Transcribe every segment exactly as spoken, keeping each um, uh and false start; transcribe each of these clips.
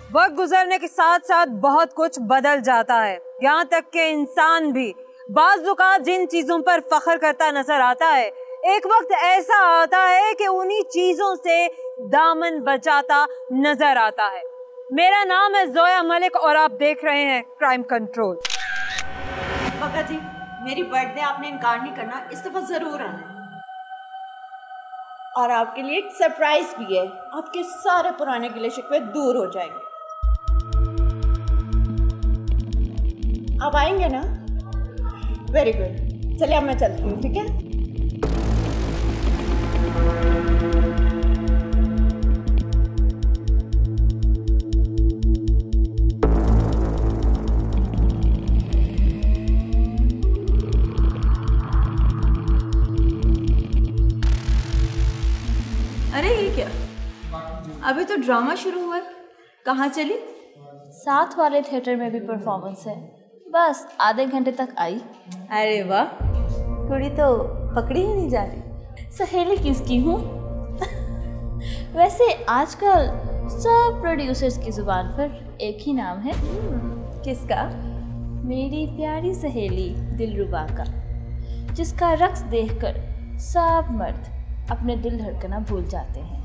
वक्त गुजरने के साथ साथ बहुत कुछ बदल जाता है, यहाँ तक कि इंसान भी बाज़ औक़ात जिन चीज़ों पर फख्र करता नजर आता है, एक वक्त ऐसा आता है कि उन्हीं चीज़ों से दामन बचाता नजर आता है। मेरा नाम है जोया मलिक और आप देख रहे हैं क्राइम कंट्रोल। बका जी, मेरी बर्थडे आपने इनकार नहीं करना, इस दफा जरूर आना है। और आपके लिए एक सरप्राइज भी है, आपके सारे पुराने गिले शिकवे दूर हो जाएंगे। आप आएंगे ना? वेरी गुड, चलिए अब मैं चलती हूँ, ठीक है? अरे ये क्या, अभी तो ड्रामा शुरू हुआ है, कहाँ चली? साथ वाले थिएटर में भी परफॉर्मेंस है, बस आधे घंटे तक आई। अरे वाह, कुड़ी तो पकड़ी ही नहीं जा रही। सहेली किसकी हूँ? वैसे आजकल सब प्रोड्यूसर्स की जुबान पर एक ही नाम है। किसका? मेरी प्यारी सहेली दिलरुबा का, जिसका रक्स देखकर सब मर्द अपने दिल धड़कना भूल जाते हैं।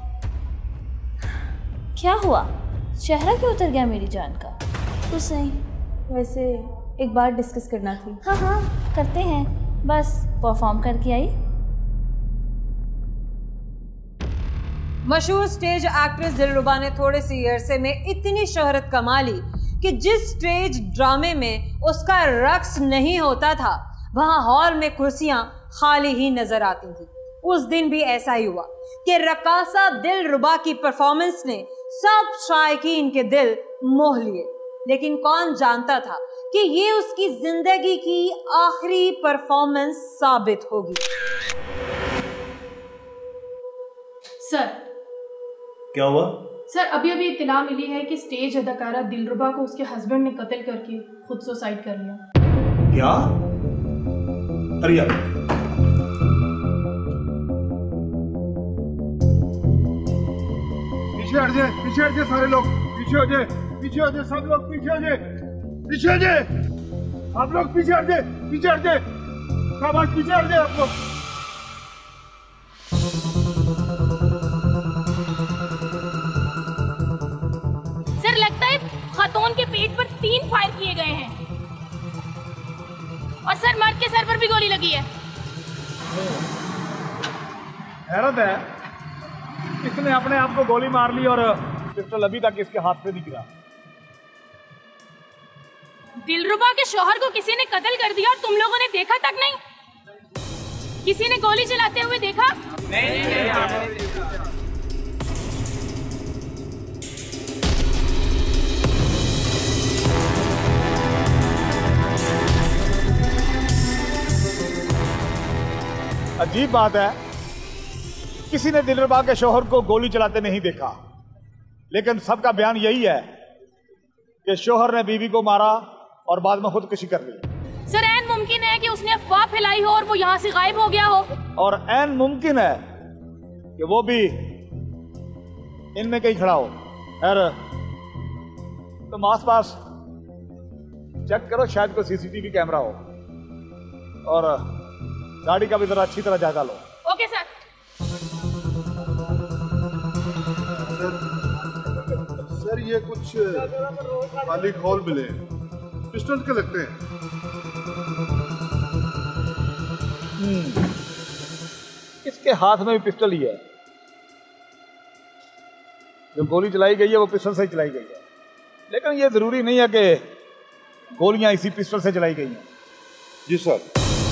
क्या हुआ, चेहरा क्यों उतर गया मेरी जान का? कुछ नहीं, वैसे एक बार डिस्कस करना थी। हाँ हाँ करते हैं, बस परफॉर्म करके आई। मशहूर स्टेज एक्ट्रेस दिलरुबा ने थोड़े से अरसे में इतनी शोहरत कमा ली कि जिस स्टेज ड्रामे में उसका रक्स नहीं होता था, वहाँ हॉल में कुर्सियाँ खाली ही नजर आती थी। उस दिन भी ऐसा ही हुआ कि रकासा दिलरुबा की परफॉर्मेंस ने सब शायकीन के दिल मोह लिए, लेकिन कौन जानता था कि ये उसकी जिंदगी की आखिरी परफॉर्मेंस साबित होगी। सर, क्या हुआ? सर अभी अभी इत्तला मिली है कि स्टेज अदाकारा दिलरुबा को उसके हस्बैंड ने कत्ल करके खुद सुसाइड कर लिया। क्या? अरे यार, पीछे हट जाए, पीछे हट जाए सारे लोग, पीछे हो जाए, पीछे हो जाए सब लोग, पीछे हो जाए, पीछे हो जाए, आप लोग पीछे हट जाए, पीछे हट जाए, शाबाश, पीछे हट जाए आप लोग। सर लगता है खातून के पेट पर तीन फायर किए गए हैं और सर मर्द के सर पर भी गोली लगी है। हैरत है, इसने अपने आप को गोली मार ली और पिस्टल अभी तक इसके हाथ से नहीं गिरा। दिलरुबा के शौहर को किसी ने कत्ल कर दिया और तुम लोगों ने देखा तक नहीं? किसी ने गोली चलाते हुए देखा? नहीं, नहीं। अजीब बात है, किसी ने दिलरुबा के शौहर को गोली चलाते नहीं देखा, लेकिन सबका बयान यही है कि शौहर ने बीवी को मारा और बाद में खुदकुशी कर ली। सर ऐन मुमकिन है कि उसने अफवाह फैलाई हो और वो यहाँ से गायब हो गया हो। और ऐन मुमकिन है कि वो भी इनमें कहीं खड़ा हो। खैर तुम आस पास चेक करो, शायद कोई सीसीटीवी कैमरा हो, और गाड़ी का भी जरा अच्छी तरह जायजा लो। Okay sir. सर ये कुछ खाली खोल मिले, पिस्टल के लगते हैं। इसके हाथ में भी पिस्टल ही है। जो गोली चलाई गई है वो पिस्टल से ही चलाई गई है, लेकिन ये जरूरी नहीं है कि गोलियां इसी पिस्टल से चलाई गई हैं। जी सर।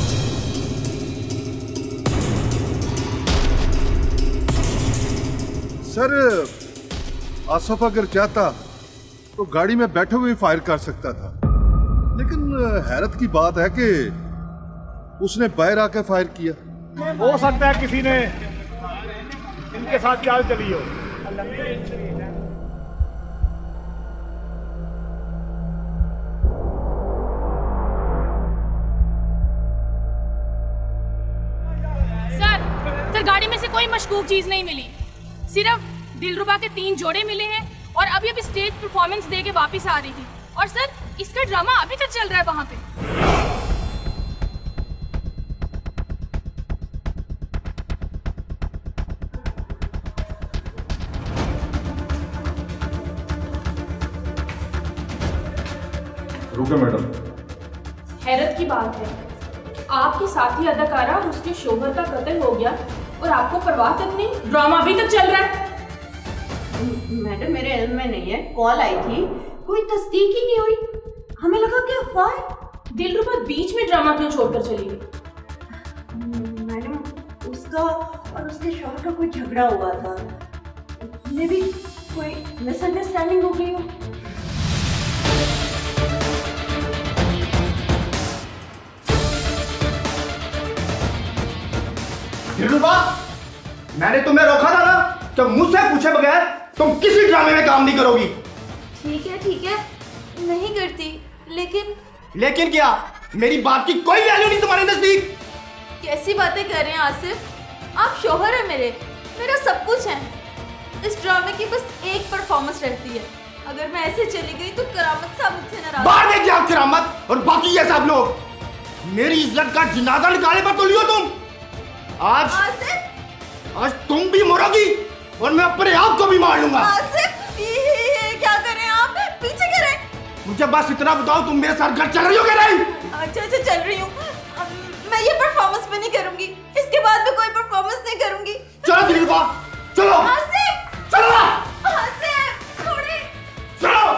सर आसफ अगर चाहता तो गाड़ी में बैठे हुए फायर कर सकता था, लेकिन हैरत की बात है कि उसने बाहर आके फायर किया। हो सकता है किसी ने इनके साथ चाल चली हो। सर, सर गाड़ी में से कोई मशकूक चीज नहीं मिली, सिर्फ दिलरुबा के तीन जोड़े मिले हैं और अभी अभी स्टेज परफॉर्मेंस दे के वापस आ रही थी। और सर, इसका ड्रामा अभी तक चल रहा है वहाँ पे। रुके मैडम। हैरत की बात है, आपकी साथी अदाकारा और उसके शोहर का कत्ल हो गया और आपको परवाह तक नहीं, ड्रामा अभी तक चल रहा है। मैडम मेरे इल्म में नहीं है, कॉल आई थी, कोई तस्दीक ही नहीं हुई, हमें लगा कि अफवाह है। दिलरुबा बीच में ड्रामा क्यों छोड़कर चली गई? मैडम, उसका और उसके शौहर का कोई झगड़ा हुआ था, मे भी कोई मिसअंडरस्टैंडिंग हो गई हो। दिलरुबा, मैंने तुम्हें रोका था ना कि मुझसे पूछे बगैर तुम किसी ड्रामे में काम नहीं करोगी। ठीक है ठीक है, नहीं करती, लेकिन लेकिन क्या? मेरी बात की कोई वैल्यू नहीं तुम्हारे नजदीक? कैसी बातें कर रहे हैं आसिफ? आप शौहर है मेरे, मेरा सब कुछ है। इस ड्रामे की बस एक परफॉर्मेंस रहती है, अगर मैं ऐसे चली गई तो करामत साहब मुझसे नाराज। बाहर देख जाओ करामत और बाकी ये सब लोग। मेरी इज्जत का जनाजा निकाले पर तो लियो तुम। आज आसिफ, आज तुम भी मरोगी और मैं अपने आप को भी मार लूंगा। आसिफ, ये क्या कर रहे हैं आप? पीछे कर रहे हैं? मुझे बस इतना बताओ, तुम मेरे साथ घर चल रही हो क्या नहीं? अच्छा अच्छा, चल रही हूँ। मैं ये परफॉर्मेंस भी नहीं करूंगी, इसके बाद मैं कोई परफॉर्मेंस नहीं करूंगी। चलो दिलरुबा, चलो। आसिफ, चलो। आसिफ, छोड़े। चलो।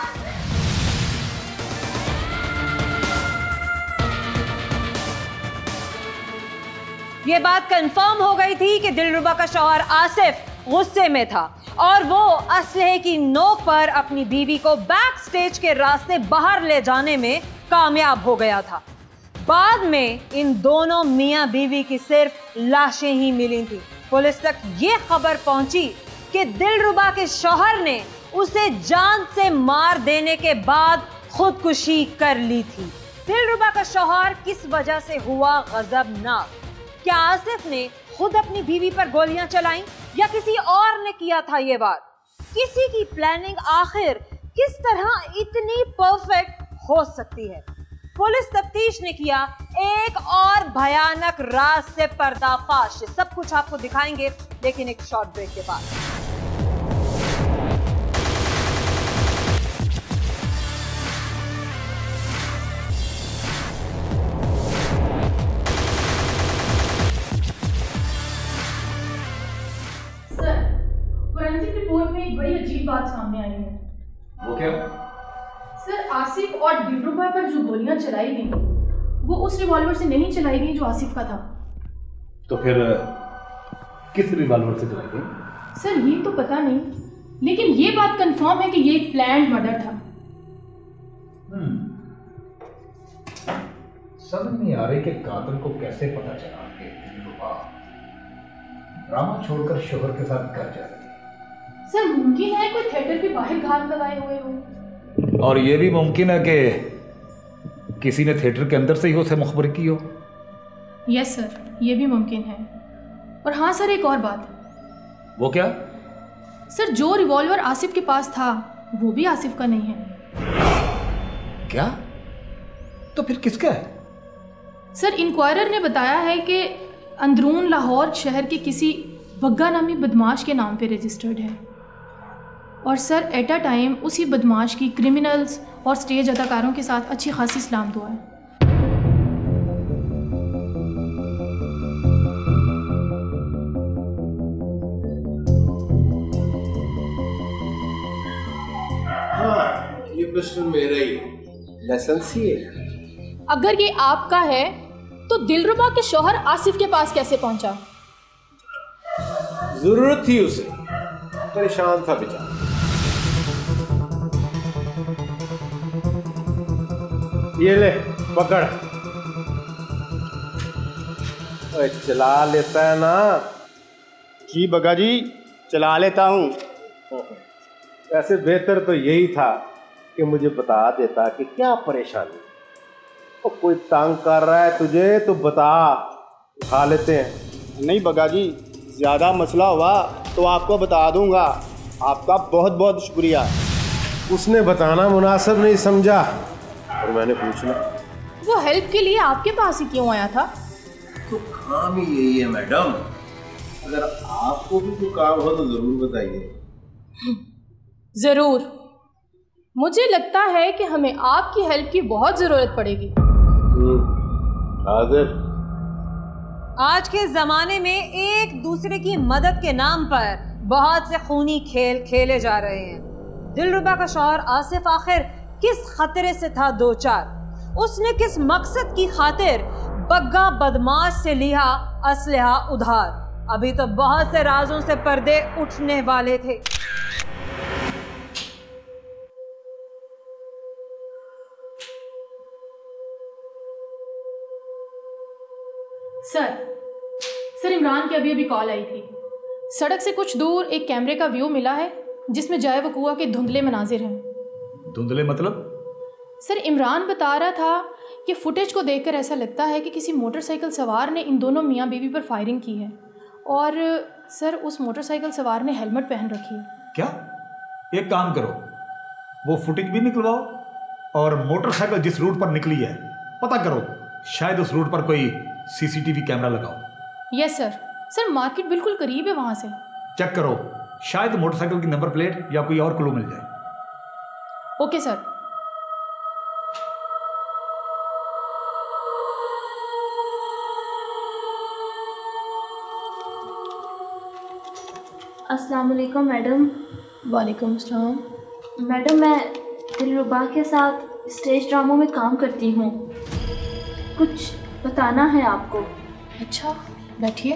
ये बात कंफर्म हो गई थी कि दिलरुबा का शौहर आसिफ गुस्से में था और वो असलहे की नोक पर अपनी बीवी को बैक स्टेज के रास्ते बाहर ले जाने में कामयाब हो गया था। बाद में इन दोनों मियां बीवी की सिर्फ लाशें ही मिली थी। पुलिस तक ये खबर पहुंची कि दिलरुबा के शौहर ने उसे जान से मार देने के बाद खुदकुशी कर ली थी। दिलरुबा का शौहर किस वजह से हुआ गजबनाक? क्या आसिफ ने खुद अपनी बीवी पर गोलियां चलाईं या किसी और ने किया था ये बात? किसी की प्लानिंग आखिर किस तरह इतनी परफेक्ट हो सकती है? पुलिस तफ्तीश ने किया एक और भयानक राज से पर्दाफाश। सब कुछ आपको दिखाएंगे, लेकिन एक शॉर्ट ब्रेक के बाद। फोरेंसिक रिपोर्ट में एक बड़ी अजीब बात सामने आई है। वो क्या? सर, आसिफ और दिलरुबा पर जो गोलियां चलाई गई वो उस रिवॉल्वर से नहीं चलाई गई जो आसिफ का था। तो फिर किस रिवॉल्वर से चलाई गई? सर, ये तो पता नहीं, लेकिन ये बात कंफर्म है कि ये एक प्लान्ड मर्डर था। समझ नहीं आ रही कि कातिल को कैसे पता चला कि दिलरुबा ड्रामा छोड़कर शोहर के साथ घर जा रही है। सर, मुमकिन है कोई थिएटर के बाहर घात लगाए हुए हो। और ये भी मुमकिन है कि किसी ने थिएटर के अंदर से ही उसे मुखबर की हो। यस सर, ये भी मुमकिन है। और हाँ सर, एक और बात। वो क्या? सर, जो रिवॉल्वर आसिफ के पास था वो भी आसिफ का नहीं है। क्या? तो फिर किसका है? सर, इंक्वायरर ने बताया है कि अंदरून लाहौर शहर के किसी बग्गा नामी बदमाश के नाम पे रजिस्टर्ड है। और सर, एट अ टाइम उसी बदमाश की क्रिमिनल्स और स्टेज अदाकारों के साथ अच्छी खासी सलाम दुआ है। हाँ, ये पिस्टल मेरा ही लाइसेंस ही है। अगर ये आपका है तो दिलरुबा के शौहर आसिफ के पास कैसे पहुंचा? जरूरत थी उसे, परेशान था बेचारा। ये ले पकड़। ओए, चला लेता है ना? जी बग्गा जी, चला लेता हूँ। वैसे बेहतर तो यही था कि मुझे बता देता कि क्या परेशानी। ओ, कोई तंग कर रहा है तुझे तो बता, उठा लेते हैं। नहीं बग्गा जी, ज़्यादा मसला हुआ तो आपको बता दूंगा। आपका बहुत बहुत शुक्रिया। उसने बताना मुनासिब नहीं समझा और मैंने पूछना। वो हेल्प के लिए आपके पास ही क्यों आया था? तो काम ही यही है मैडम, अगर आपको भी कोई काम हो तो जरूर बताइए। जरूर, मुझे लगता है कि हमें आपकी हेल्प की बहुत जरूरत पड़ेगी। हाजिर। आज के जमाने में एक दूसरे की मदद के नाम पर बहुत से खूनी खेल खेले जा रहे हैं। दिलरुबा का शौहर आसिफ आखिर किस खतरे से था दो चार? उसने किस मकसद की खातिर बग्गा बदमाश से लिया असलहा उधार? अभी तो बहुत से राजों से पर्दे उठने वाले थे। सर सर इमरान की अभी अभी कॉल आई थी। सड़क से कुछ दूर एक कैमरे का व्यू मिला है जिसमें जाए वकुआ के धुंधले मनाजिर हैं। धुंधले मतलब? सर इमरान बता रहा था कि फुटेज को देखकर ऐसा लगता है कि किसी मोटरसाइकिल सवार ने इन दोनों मियाँ बीवी पर फायरिंग की है और सर उस मोटरसाइकिल सवार ने हेलमेट पहन रखी है। क्या? एक काम करो, वो फुटेज भी निकलवाओ और मोटरसाइकिल जिस रूट पर निकली है पता करो, शायद उस रूट पर कोई सीसीटीवी कैमरा लगाओ। Yes sir. सर मार्केट बिल्कुल करीब है वहां से। चेक करो, शायद मोटरसाइकिल की नंबर प्लेट या कोई और क्लू मिल जाए। Okay sir. अस्सलाम वालेकुम मैडम। वालेकुम अस्सलाम। मैडम मैं दिलरुबा के साथ स्टेज ड्रामों में काम करती हूँ, कुछ बताना है आपको। अच्छा बैठिए।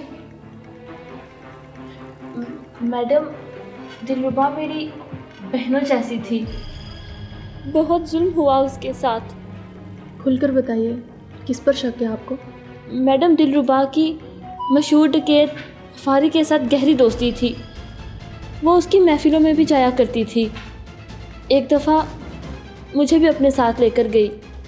मैडम दिलरुबा मेरी बहनों जैसी थी, बहुत जुल्म हुआ उसके साथ। खुलकर बताइए, किस पर शक है आपको? मैडम दिलरुबा की मशहूर डकैत फारी के साथ गहरी दोस्ती थी, वो उसकी महफिलों में भी जाया करती थी। एक दफ़ा मुझे भी अपने साथ लेकर गई।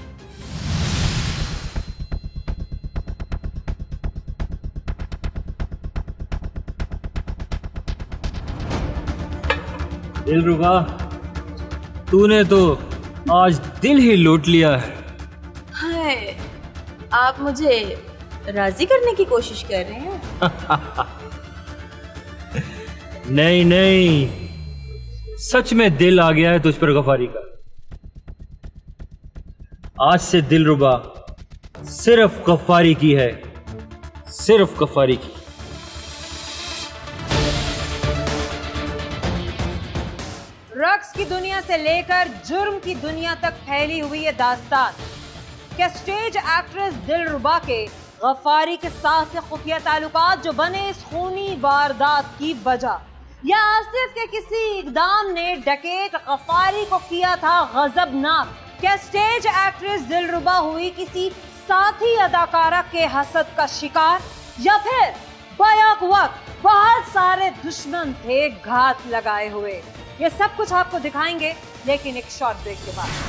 दिलरुबा, तूने तो आज दिल ही लूट लिया है। हाय, आप मुझे राजी करने की कोशिश कर रहे हैं? नहीं नहीं, सच में दिल आ गया है तुझ पर गफारी का। आज से दिलरुबा सिर्फ गफारी की है, सिर्फ गफारी की। रक्स की दुनिया से लेकर जुर्म की दुनिया तक फैली हुई ये दास्तान क्या स्टेज एक्ट्रेस दिलरुबा के गफारी के साथ के खुफिया ताल्लुकात जो बने इस खूनी वारदात की वजह, या आसिफ के किसी इकदाम ने डकैत गफारी को किया था गजबनाक? क्या स्टेज एक्ट्रेस दिलरुबा हुई किसी साथी अदाकारा के हसद का शिकार, या फिर बैक वक्त बहुत सारे दुश्मन थे घात लगाए हुए? ये सब कुछ आपको दिखाएंगे, लेकिन एक शॉर्ट ब्रेक के बाद।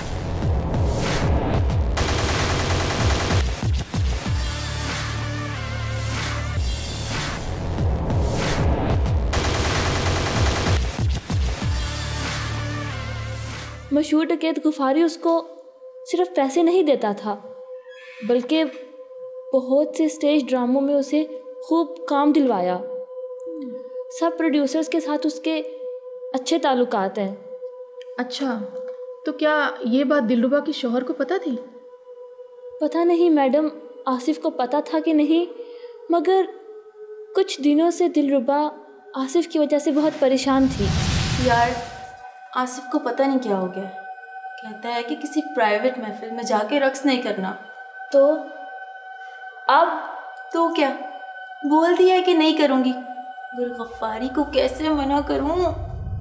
मशहूर डकैत गफारी उसको सिर्फ पैसे नहीं देता था, बल्कि बहुत से स्टेज ड्रामों में उसे खूब काम दिलवाया। सब प्रोड्यूसर्स के साथ उसके अच्छे ताल्लुकात हैं। अच्छा, तो क्या ये बात दिलरुबा के शौहर को पता थी? पता नहीं मैडम, आसिफ को पता था कि नहीं, मगर कुछ दिनों से दिलरुबा आसिफ की वजह से बहुत परेशान थी। यार, आसिफ को पता नहीं क्या हो गया, कहता है कि किसी प्राइवेट महफिल में जाके रक्स नहीं करना। तो अब तो क्या, बोल दिया है कि नहीं करूँगी, मगर गफ्फारी को कैसे मना करूँ?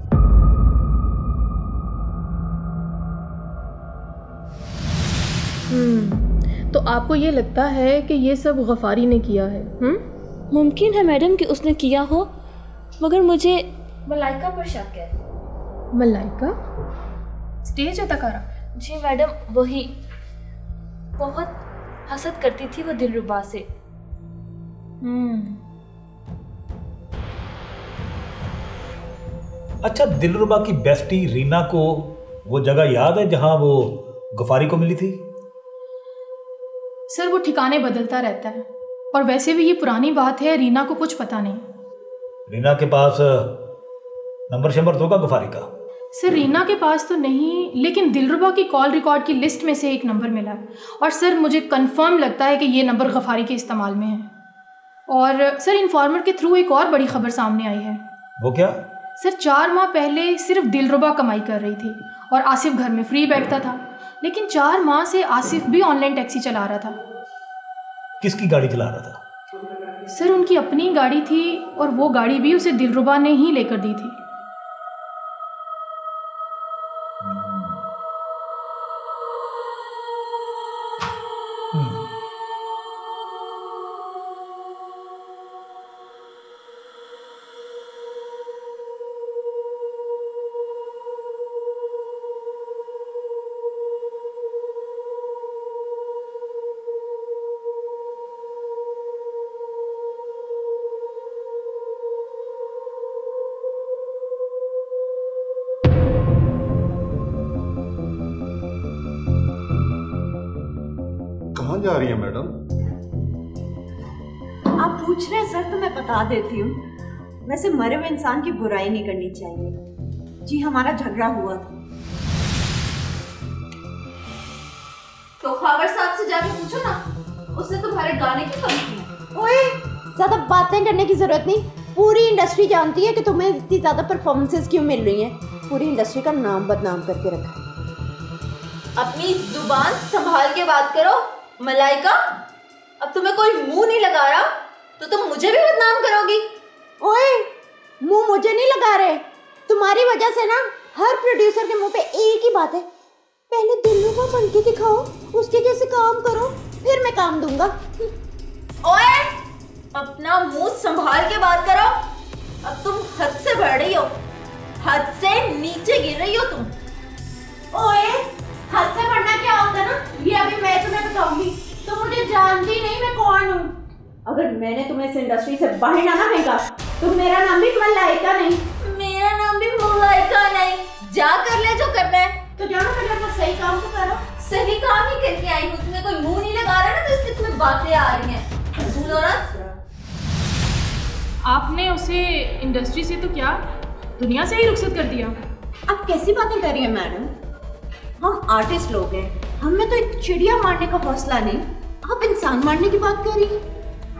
हम्म, तो आपको ये लगता है कि ये सब गफारी ने किया है? हम्म, मुमकिन है मैडम कि उसने किया हो, मगर मुझे मलाइका पर शक है। मलाइका? स्टेज अदाकारा? जी मैडम, वही। बहुत हसद करती थी वो दिलरुबा से। हम्म अच्छा, दिलरुबा की बेस्टी रीना को वो जगह याद है जहां वो गफारी को मिली थी? सर वो ठिकाने बदलता रहता है, और वैसे भी ये पुरानी बात है, रीना को कुछ पता नहीं। रीना के पास नंबर शंबर तो का गफारी का? सर रीना के पास तो नहीं, लेकिन दिलरुबा की कॉल रिकॉर्ड की लिस्ट में से एक नंबर मिला है, और सर मुझे कंफर्म लगता है कि ये नंबर गफारी के इस्तेमाल में है। और सर इन्फॉर्मर के थ्रू एक और बड़ी खबर सामने आई है। वो क्या? सर चार माह पहले सिर्फ दिलरुबा कमाई कर रही थी और आसिफ घर में फ्री बैठता था, लेकिन चार माह से आसिफ भी ऑनलाइन टैक्सी चला रहा था। किसकी गाड़ी चला रहा था? सर उनकी अपनी गाड़ी थी, और वो गाड़ी भी उसे दिलरुबा ने ही लेकर दी थी। कहाँ जा रही है मैडम? आप पूछ रहे हैं सर तो मैं बता देती हूँ। वैसे मरे हुए इंसान की बुराई नहीं करनी चाहिए। जी हमारा झगड़ा हुआ था। तो खावर साहब से जाके पूछो ना, उसने तुम्हारे गाने की कमी की। ओए, ज्यादा बातें करने की जरूरत नहीं। पूरी इंडस्ट्री जानती है कि तुम्हें इतनी ज्यादा परफॉर्मेंसेस क्यों मिल रही हैं। पूरी इंडस्ट्री का नाम बदनाम करके रखा। अपनी जुबान संभाल के बात करो मलाइका। अब तुम्हें कोई मुंह नहीं लगा रहा तो तुम मुझे भी बदनाम करोगी। ओए, मुंह मुझे नहीं लगा रहे। तुम्हारी वजह से ना हर प्रोड्यूसर के मुंह पे एक ही बात है, पहले दिलरुबा बन के दिखाओ, उसके जैसे काम करो, फिर मैं काम दूंगा। ओए, अपना मुंह संभाल के बात करो। अब तुम हद से बढ़ रही हो, हद से नीचे गिर रही हो तुम। ओए, हद से बढ़ना क्या होता है ना, ये अभी मैं तुम्हें बताऊंगी। तुम मुझे जानती नहीं मैं कौन हूँ। अगर मैंने तुम्हें इस इंडस्ट्री से बाहर ना फेंका तो मेरा नाम भी मलाइका नहीं। मेरा नाम भी मलाइका नहीं। जा कर ले जो करना है। तो जानो, पहले अपना सही काम तो करो। सही काम ही करके आई हूँ। तुम्हें कोई मुंह नहीं लगा रहा ना, तो इसलिए तुम्हें बातें आ रही हैं। फजूल औरत। आपने उसे इंडस्ट्री से तो क्या, दुनिया से ही रुखसत कर दिया। आप कैसी बातें कर रही हैं मैडम? हम आर्टिस्ट लोग हैं, हमें तो एक चिड़िया मारने का हौसला नहीं, आप इंसान मारने की बात कर रही हैं।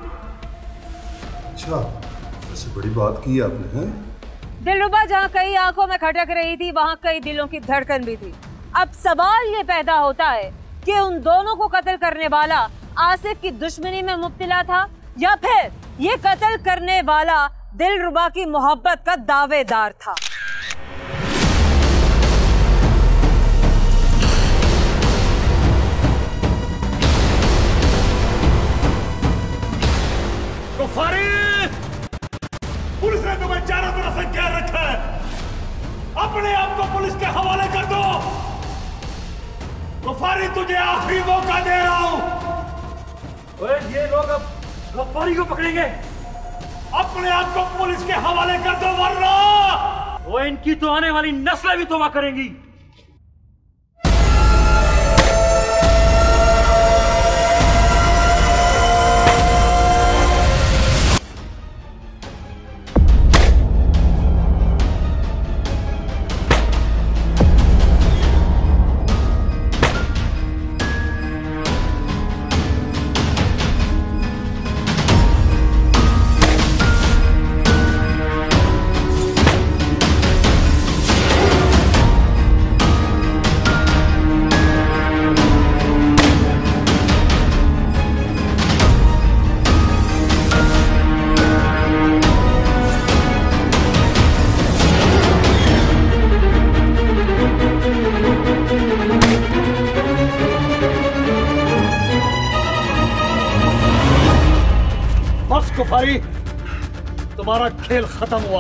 अच्छा, ऐसे बड़ी बात की आपने, हैं? दिलरुबा जहाँ कई आंखों में खटक रही थी, वहाँ कई दिलों की धड़कन भी थी। अब सवाल ये पैदा होता है कि उन दोनों को कत्ल करने वाला आसिफ की दुश्मनी में मुब्तला था, या फिर ये कत्ल करने वाला दिलरुबा की मोहब्बत का दावेदार था। पुलिस ने तुम्हें चारों तरफ से घेर रखा है। अपने आप को पुलिस के हवाले कर दो। गफारी, तुझे आखिरी मौका दे रहा हूं। ओए, ये लोग अब गफारी को पकड़ेंगे। अपने आप को पुलिस के हवाले कर दो, वरना वो इनकी तो आने वाली नस्लें भी तौबा करेंगी। गफारी, तुम्हारा खेल खत्म हुआ।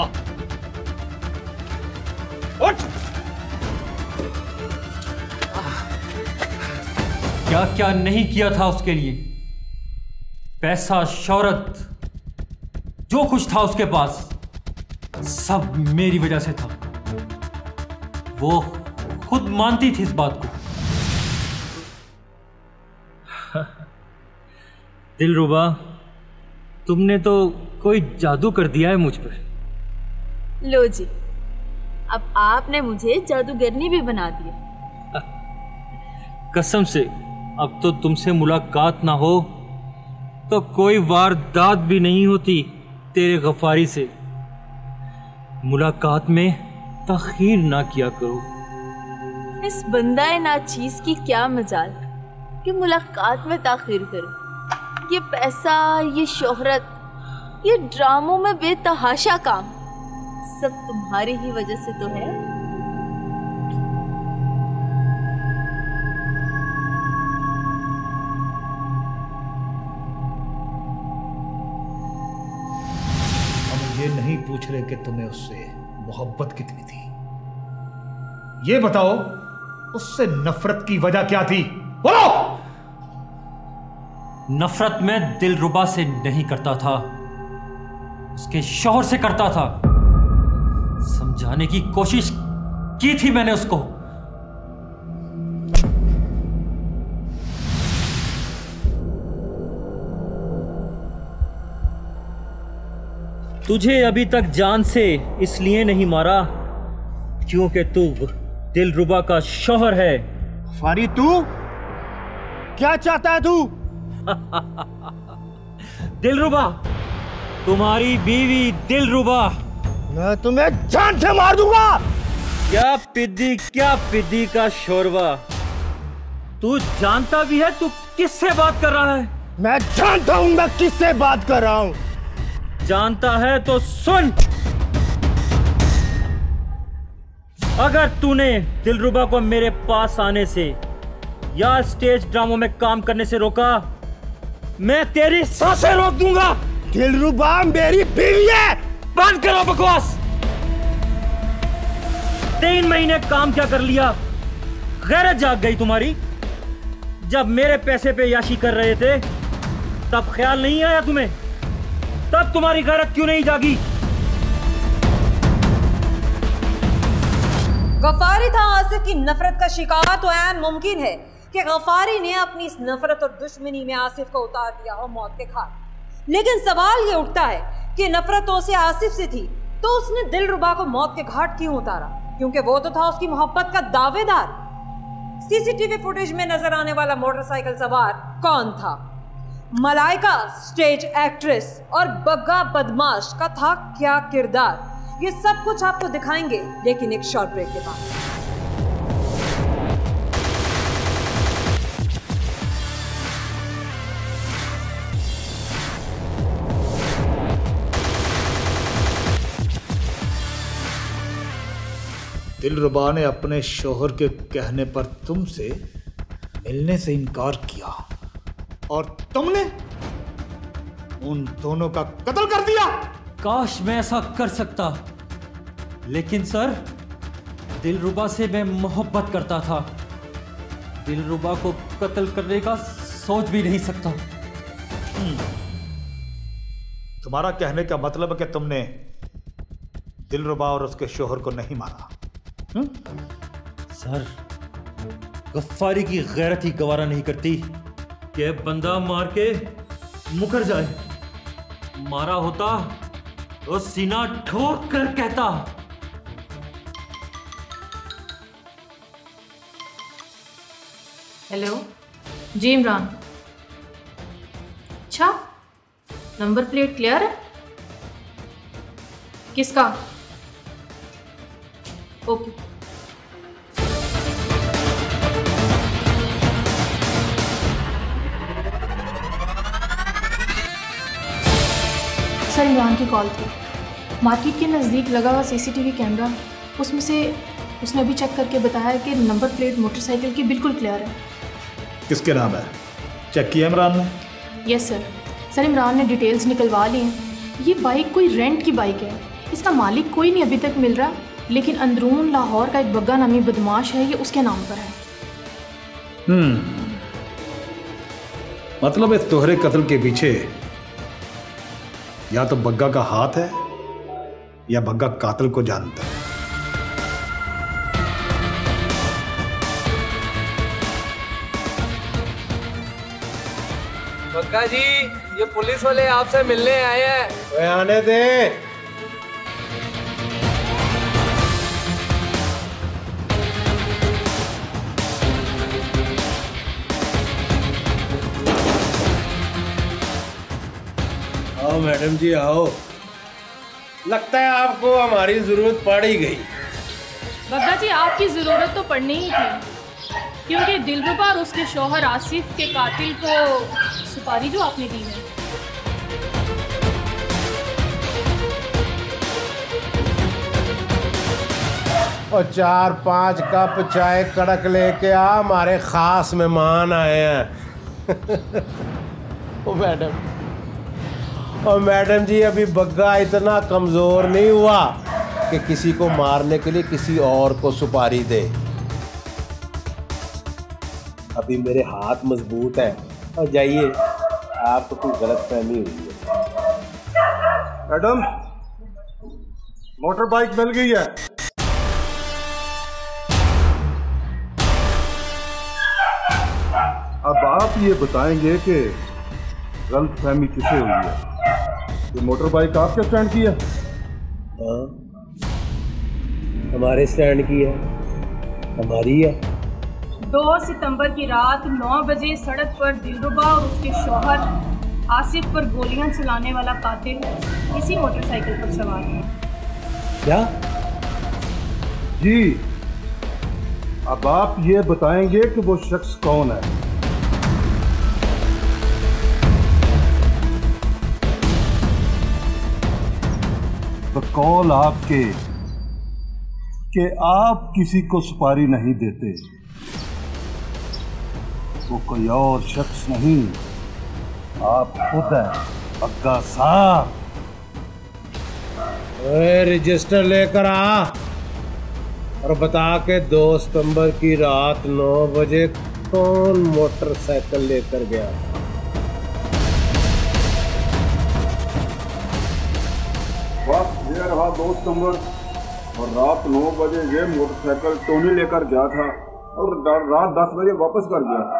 उठ! क्या क्या नहीं किया था उसके लिए। पैसा, शौहरत, जो कुछ था उसके पास, सब मेरी वजह से था। वो खुद मानती थी इस बात को। दिलरुबा, तुमने तो कोई जादू कर दिया है मुझ पर। लो जी, अब आपने मुझे जादूगरनी भी बना दिया। कसम से अब तो तुमसे मुलाकात ना हो तो कोई वारदात भी नहीं होती तेरे गफ्फारी से। मुलाकात में ताखीर ना किया करो। इस बंदाए नाचीज की क्या मजाल कि मुलाकात में ताखीर करूं। ये पैसा, ये शोहरत, ये ड्रामों में बेतहाशा काम सब तुम्हारी ही वजह से तो है। हम ये नहीं पूछ रहे कि तुम्हें उससे मोहब्बत कितनी थी, ये बताओ उससे नफरत की वजह क्या थी, बोलो। नफरत मैं दिलरुबा से नहीं करता था, उसके शौहर से करता था। समझाने की कोशिश की थी मैंने उसको। तुझे अभी तक जान से इसलिए नहीं मारा क्योंकि तू दिलरुबा का शौहर है। फारी, तू क्या चाहता है तू? दिलरुबा, तुम्हारी बीवी दिलरुबा। मैं तुम्हें जान से मार दूंगा। क्या पिद्दी क्या पिद्दी का शोरबा। तू जानता भी है तू किससे बात कर रहा है? मैं जानता हूं मैं किससे बात कर रहा हूं। जानता है तो सुन। अगर तूने दिलरुबा को मेरे पास आने से या स्टेज ड्रामों में काम करने से रोका, मैं तेरी सांसें रोक दूंगा। दिलरुबा मेरी बीवी है। बंद करो बकवास। तीन महीने काम क्या कर लिया? गैरत जाग गई तुम्हारी। जब मेरे पैसे पे याशी कर रहे थे तब ख्याल नहीं आया तुम्हें? तब तुम्हारी गैरत क्यों नहीं जागी? गफ्फारी था आसिफ की नफरत का शिकार तो ऐन मुमकिन है कि गफ्फारी ने अपनी इस नफरत और दुश्मनी में आसिफ को उतार दिया हो मौत के घाट। लेकिन सवाल ये उठता है कि नफरत तो उसे आसिफ से थी तो उसने दिलरुबा को मौत के घाट क्यों उतारा? क्योंकि वो तो था उसकी मोहब्बत का दावेदार। सीसीटीवी फुटेज में नजर आने वाला मोटरसाइकिल सवार कौन था? मलाइका स्टेज एक्ट्रेस और बग्गा बदमाश का था क्या किरदार? ये सब कुछ आपको दिखाएंगे लेकिन एक शॉर्ट ब्रेक के बाद। दिलरुबा ने अपने शौहर के कहने पर तुमसे मिलने से इनकार किया और तुमने उन दोनों का कत्ल कर दिया। काश मैं ऐसा कर सकता, लेकिन सर दिलरुबा से मैं मोहब्बत करता था। दिलरुबा को कत्ल करने का सोच भी नहीं सकता। तुम्हारा कहने का मतलब है कि तुमने दिलरुबा और उसके शौहर को नहीं मारा। हुँ? सर गफ्फारी की गैरत ही गवारा नहीं करती कि बंदा मार के मुकर जाए। मारा होता तो सीना ठोक कर कहता। हेलो जी इमरान। अच्छा, नंबर प्लेट क्लियर है? किसका? ओके। सर इमरान की कॉल थी। मार्केट के नज़दीक लगा हुआ सीसीटीवी कैमरा, उसमें से उसने अभी चेक करके बताया कि नंबर प्लेट मोटरसाइकिल की बिल्कुल क्लियर है। किसके नाम है? चेक किया इमरान ने? Yes sir. सर इमरान ने डिटेल्स निकलवा ली हैं। ये बाइक कोई रेंट की बाइक है, इसका मालिक कोई नहीं अभी तक मिल रहा, लेकिन अंदरून लाहौर का एक बग्गा नामी बदमाश है, ये उसके नाम पर है। हम्म मतलब इस दोहरे कत्ल के पीछे या तो बग्गा का हाथ है या बग्गा कातिल को जानता है। बग्गा जी, ये पुलिस वाले आपसे मिलने आए हैं। वे आने दे। आओ मैडम जी आओ। लगता है आपको हमारी जरूरत पड़ ही गई। बग्गा जी, आपकी जरूरत तो पड़नी ही थी, क्योंकि दिलरुबा और उसके शौहर आसिफ के कातिल को सुपारी जो आपने दी है। और चार पांच कप चाय कड़क लेके आ, हमारे खास मेहमान आए हैं। ओ मैडम, और मैडम जी अभी बग्गा इतना कमजोर नहीं हुआ कि किसी को मारने के लिए किसी और को सुपारी दे। अभी मेरे हाथ मजबूत है। और जाइए, आपको कोई गलत फहमी हुई है। मैडम, मोटर बाइक मिल गई है। अब आप ये बताएंगे कि गलत फहमी किसे हुई है? ये मोटर बाइक आपके स्टैंड की है? हाँ, हमारे स्टैंड की है, हमारी है। दो सितंबर की रात नौ बजे सड़क पर दिलरुबा और उसके शौहर आसिफ पर गोलियां चलाने वाला कातिल इसी मोटरसाइकिल पर सवार है। क्या? जी, अब आप ये बताएंगे कि वो शख्स कौन है? बकौल आपके कि आप किसी को सुपारी नहीं देते, वो कोई और शख्स नहीं, आप खुद है बग्गा साहब। रजिस्टर लेकर आ और बता के दो सितंबर की रात नौ बजे कौन मोटरसाइकिल लेकर गया। बस ये रहा दो सितंबर और रात नौ बजे ये मोटरसाइकिल टोनी लेकर गया था और रात दस बजे वापस कर गया।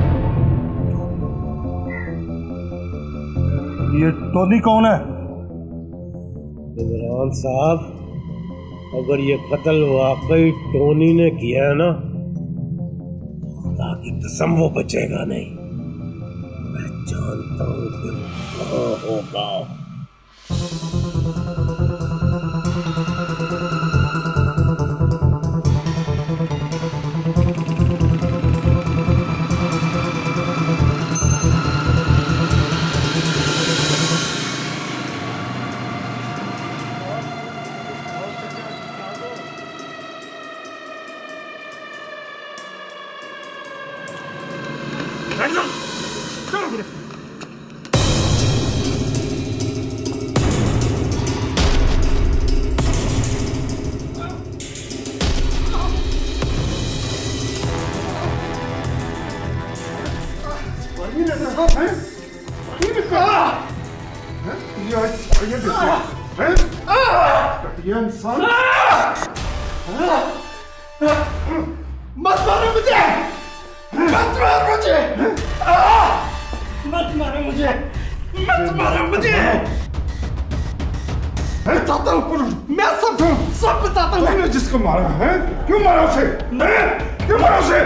ये टोनी कौन है? इमरान साहब, अगर ये कत्ल वाकई टोनी ने किया है ना, खुदा की कसम वो बचेगा नहीं। मैं जानता हूँ कि वो कहाँ होगा। मत मारो मुझे, मत मारो मुझे, मत मारो मुझे, मत मारो मुझे। बताता हूँ, मैं सब सब बताता हूँ। मैंने जिसको मारा है, क्यों मारा उसे? क्यों मारा उसे?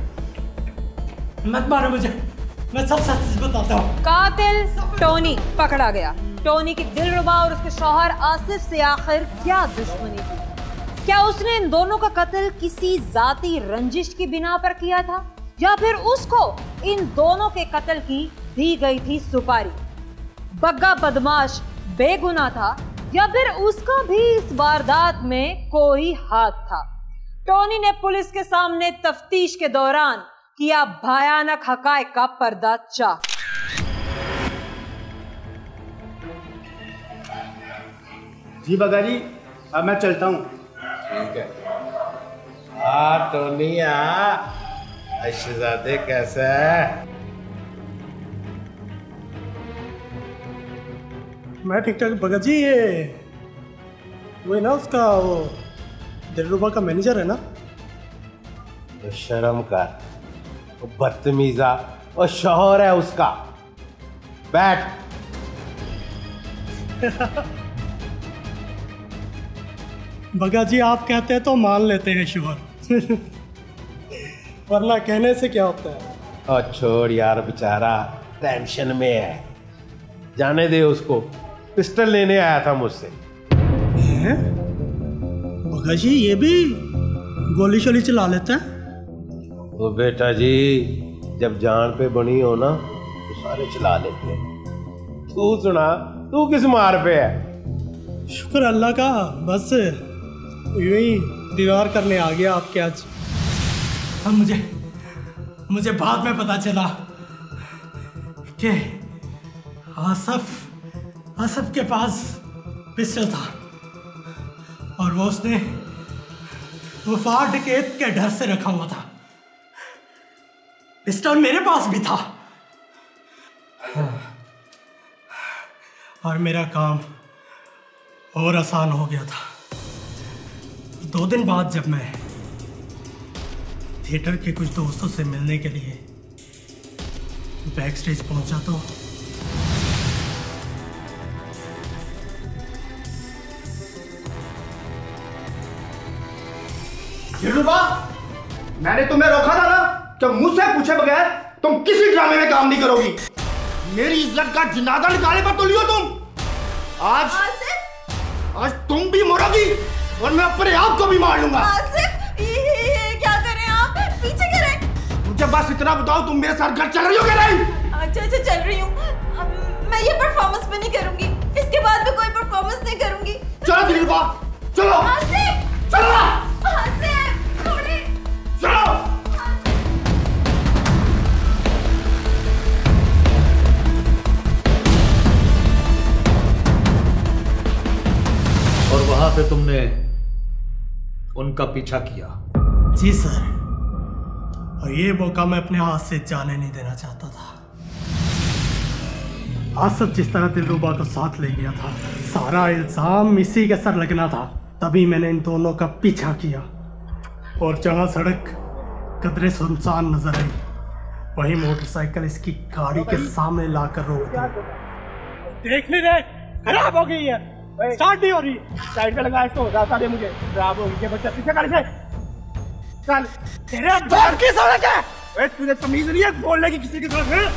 मत मारो मुझे, मैं सब सच बताता हूँ। कातिल टोनी पकड़ा गया। टोनी की दिलरुबा और उसके शौहर आसिफ से आखिर क्या दुश्मनी थी? क्या उसने इन दोनों का कत्ल किसी जाती रंजिश की बिना पर किया था, या फिर उसको इन दोनों के कत्ल की दी गई थी सुपारी? बग्गा बदमाश बेगुनाह था, या फिर उसका भी इस वारदात में कोई हाथ था? टोनी ने पुलिस के सामने तफ्तीश के दौरान किया भयानक हकायक का पर्दा चाक। जी बग्गा जी, अब मैं चलता हूँ। ठीक है। आ टोनी आ, शहजादे कैसा है? मैं ठीक ठाक। बग्गा जी, ये वो है ना उसका, वो दिलरुबा का मैनेजर है ना? तो शर्म कर, बदतमीजा, और शौहर है उसका। बैठ। बगा जी आप कहते हैं तो मान लेते हैं शोहर, वरना कहने से क्या होता है। और छोड़ यार, बेचारा टेंशन में है, जाने दे उसको। पिस्टल लेने आया था मुझसे। बगा जी ये भी गोली शोली चला लेता है? तो बेटा जी जब जान पे बनी हो ना तो सारे चला लेते हैं। तू सुना, तू किस मार पे है? शुक्र अल्लाह का, बस यूं ही दीवार करने आ गया आपके आज। अब मुझे मुझे बाद में पता चला कि आसफ आसफ के पास पिस्टल था और वो उसने वफा डकैत के डर से रखा हुआ था। पिस्टल मेरे पास भी था और मेरा काम और आसान हो गया था। दो दिन बाद जब मैं थिएटर के कुछ दोस्तों से मिलने के लिए बैक स्टेज पहुंचा तो दिलरुबा, मैंने तुम्हें रोका था ना कि मुझसे पूछे बगैर तुम किसी ड्रामे में काम नहीं करोगी। मेरी इज्जत का जनाजा निकाले पर तो लियो तुम। आज आज तुम भी मरोगी और मैं अपने आप को भी मार लूंगा। आसिफ, ये, ये, क्या करें आप? पीछे करें। मुझे बस इतना बताओ, तुम मेरे साथ घर चल रही हो क्या नहीं? अच्छा अच्छा चल रही हूँ। मैं ये परफॉर्मेंस भी नहीं करूंगी, इसके बाद भी कोई परफॉर्मेंस नहीं करूंगी। चलो दिलरुबा, चलो। आसिफ, चलो। आसिफ, थोड़ी। चलो। और वहां से तुमने उनका पीछा किया? जी सर, और ये मौका मैं अपने हाथ से जाने नहीं देना चाहता था। आसफ जिस तरह दिलरुबा को साथ ले गया था, सारा इल्जाम इसी के सर लगना था। तभी मैंने इन दोनों का पीछा किया और जहां सड़क कदरे सुनसान नजर आई, वही मोटरसाइकिल इसकी गाड़ी के सामने लाकर रोक दी। देख नहीं रहे, खराब हो गई है, स्टार्ट नहीं हो रही। साइड पे लगा इसको, रास्ता दे मुझे। खराब हो गई बच्चा, पीछे गाड़ी से चल। तेरे बाप की सड़क है। ओए तुझे तमीज नहीं है बोलने की किसी की तरफ है?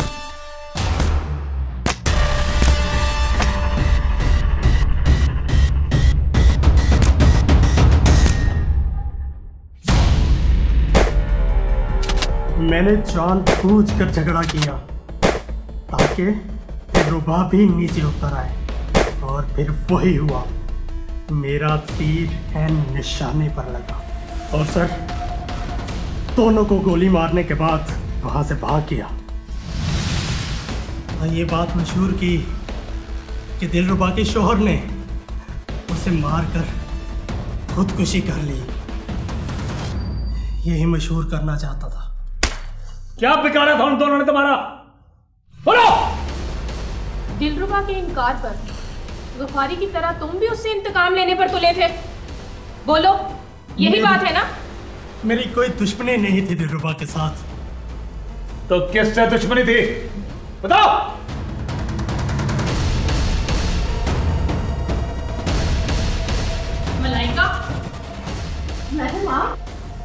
मैंने जानबूझकर झगड़ा किया ताकि दिलरुबा भी नीचे उतर आए, और फिर वही हुआ। मेरा तीर एन निशाने पर लगा और सर दोनों को गोली मारने के बाद वहां से भाग गया। ये बात मशहूर की कि दिलरुबा के शोहर ने उसे मारकर खुदकुशी कर ली। यही मशहूर करना चाहता था। क्या बिगाड़ा था उन दोनों ने तुम्हारा? बोलो। दिलरुबा के इनकार पर गफारी की तरह तुम भी उससे इंतकाम लेने पर तुले थे। बोलो, यही बात है ना? मेरी कोई दुश्मनी नहीं थी दिलरुबा के साथ। तो किससे दुश्मनी थी बताओ? मलाइका। मैडम आप?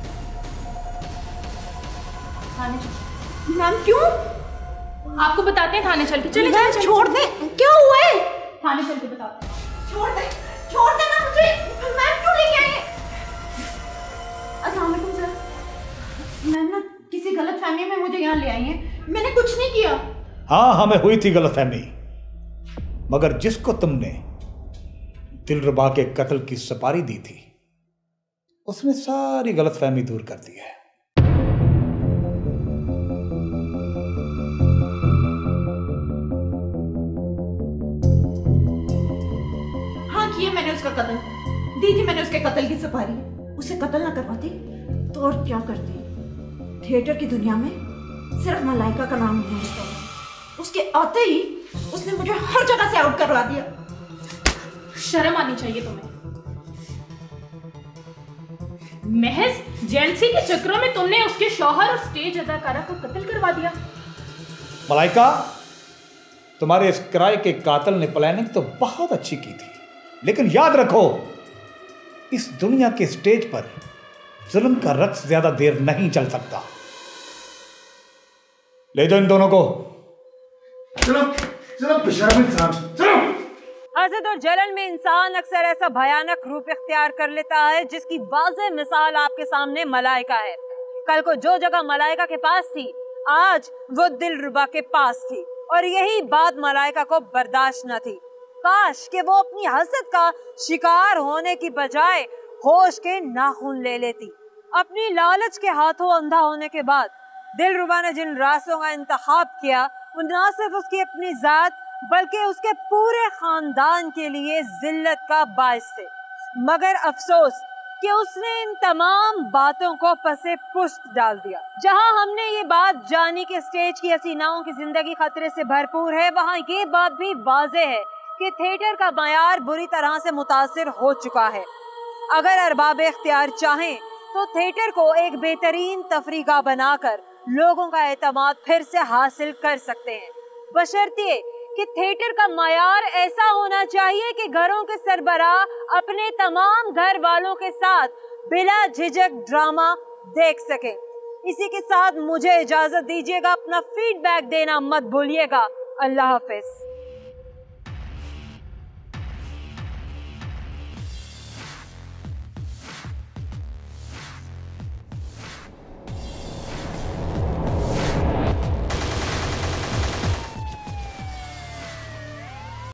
मैम क्यों? आपको बताते हैं, थाने चल के चले जाए। छोड़ दे, क्या हुआ है? थाने चल के बताते हैं। छोड़ दे, छोड़ दे ना मुझे। मैम क्यों लेके आए? अस्सलाम वालेकुम सर। मैम ना किसी गलतफहमी में मुझे यहाँ ले आई हैं। मैंने कुछ नहीं किया। हाँ, हमें हुई थी गलतफहमी, मगर जिसको तुमने दिलरुबा के कत्ल की सुपारी दी थी उसने सारी गलतफहमी दूर कर दी है। मैंने उसका कत्ल दी थी, मैंने उसके कत्ल की सुपारी। उसे कत्ल ना करवाती तो और क्या करती? थिएटर की दुनिया में सिर्फ मलाइका का नाम गूंजता था। उसके आते ही उसने मुझे हर जगह से आउट करवा दिया। शर्म आनी चाहिए तुम्हें। महज जेलसी के चक्रों में तुमने उसके शौहर और स्टेज अदाकारा को कत्ल करवा दिया। मलाइका, तुम्हारे इस किराए के कातिल ने प्लानिंग तो बहुत अच्छी की थी, लेकिन याद रखो इस दुनिया के स्टेज पर जुल्म का रक्स ज्यादा देर नहीं चल सकता। ले जाओ इन दोनों को। चलो चलो बेशर्म इंसान, चलो। हसद और जलन में इंसान अक्सर ऐसा भयानक रूप इख्तियार कर लेता है जिसकी वाज़ेह मिसाल आपके सामने मलाइका है। कल को जो जगह मलाइका के पास थी, आज वो दिलरुबा के पास थी, और यही बात मलाइका को बर्दाश्त न थी। काश कि वो अपनी हसद का शिकार होने की बजाय होश के नाखून ले लेती। अपनी लालच के हाथों अंधा होने के बाद दिलरुबा ने जिन रास्तों का इंतखाब किया वो न सिर्फ उसकी अपनी जात बल्कि उसके पूरे खानदान के लिए जिल्लत का बायस थे। मगर अफसोस कि उसने इन तमाम बातों को पसे पुश्त डाल दिया। जहां हमने ये बात जानी कि स्टेज की हसीनाओं की जिंदगी खतरे से भरपूर है, वहां ये बात भी वाज़ेह है कि थिएटर का मयार बुरी तरह से मुतासिर हो चुका है। अगर अरबाब इख्तियार चाहें तो थिएटर को एक बेहतरीन तफरीगा बनाकर लोगों का एतमाद फिर से हासिल कर सकते हैं, बशर्ते कि थिएटर का मयार ऐसा होना चाहिए कि घरों के सरबराह अपने तमाम घर वालों के साथ बिला झिझक ड्रामा देख सके। इसी के साथ मुझे इजाजत दीजिएगा, अपना फीडबैक देना मत भूलिएगा। अल्लाह हाफिज।